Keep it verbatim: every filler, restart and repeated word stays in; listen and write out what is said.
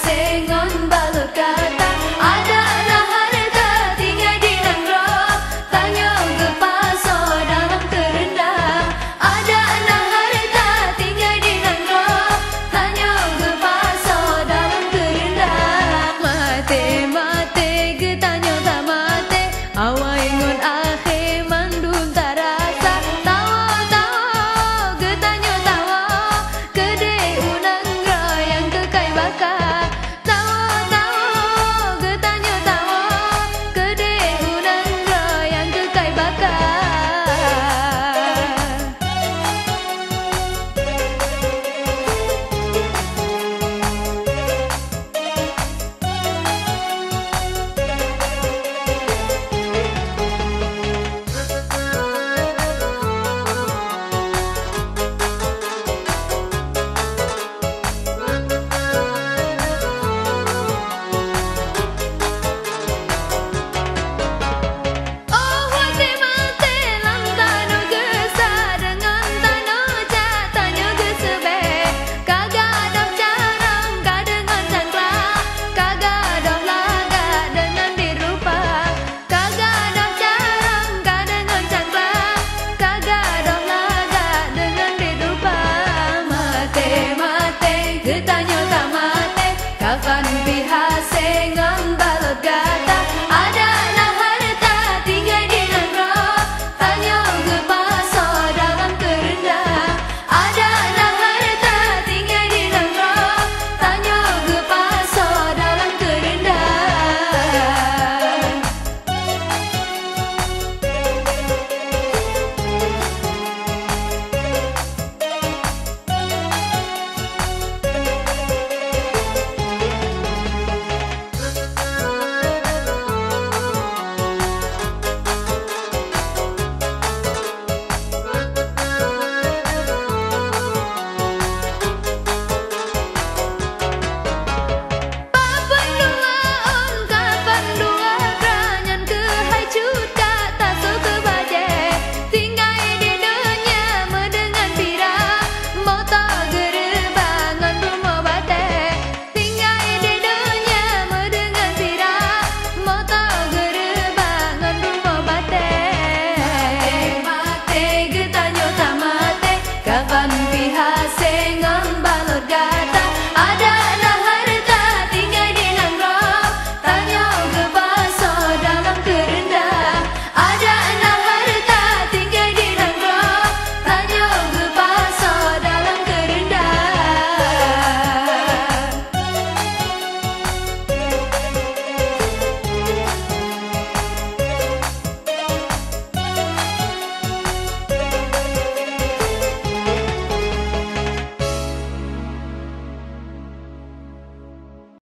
sengon balut kata ada nah harta tinggal di nangro tanya ke paso dalam kerendah ada nah harta tinggal di nangro tanya ke paso dalam kerendah mate mate ke tanya tak mate awak ingon akhir mandum tak rasa tawa tawa ke tanya tawa kede unang yang kekai bakar tawa tawa ke tanya tawa kede